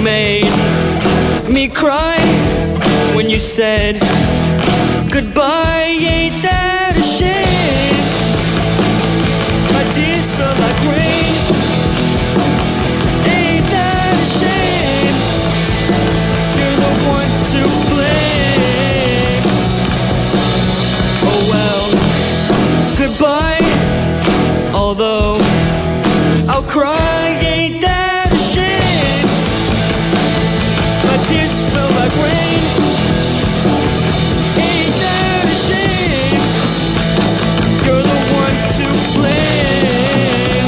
made me cry when you said goodbye. Ain't that a shame? My tears felt like rain. Ain't that a shame? You're the one to blame. Oh well, goodbye. Although I'll cry, ain't that a shame? My tears feel like rain. Ain't that a shame? You're the one to blame.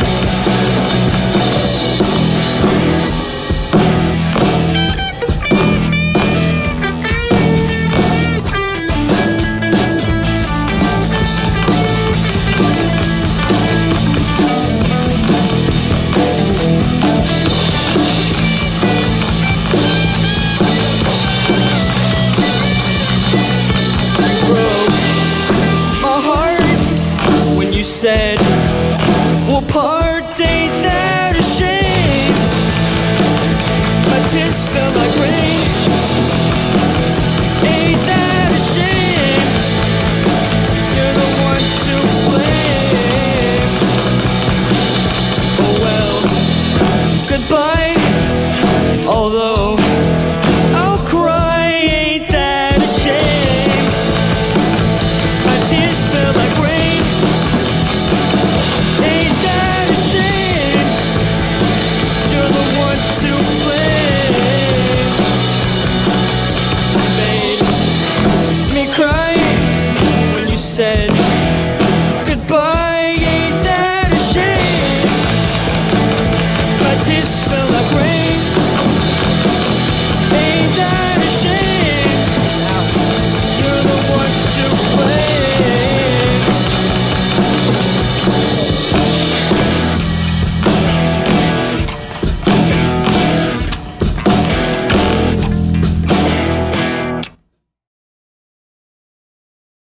Said we'll part, ain't that a shame? My tears felt like rain.